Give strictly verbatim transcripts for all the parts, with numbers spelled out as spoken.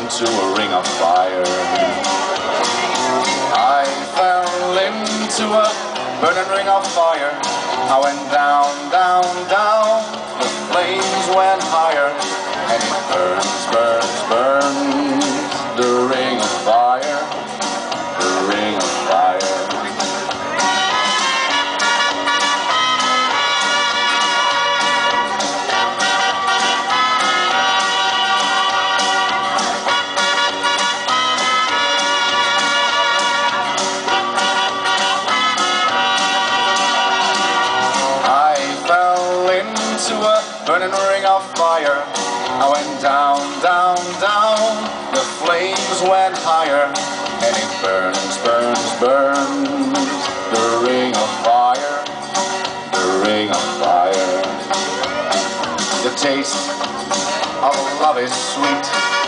into a ring of fire. I fell into a burning ring of fire. I went down, down, down. The flames went higher, and it burns, burns, burns. The ring of fire, the ring of fire. To a burning ring of fire. I went down, down, down. The flames went higher, and it burns, burns, burns. The ring of fire, the ring of fire. The taste of love is sweet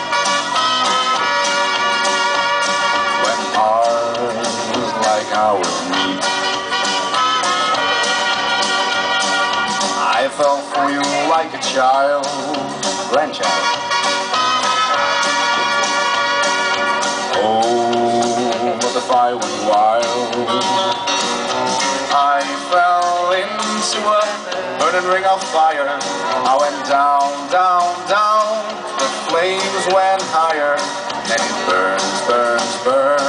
when hearts like ours meet. I fell for you like a child, grandchild. Oh, but the fire went wild. I fell into a burning ring of fire. I went down, down, down. The flames went higher, and it burns, burns, burns.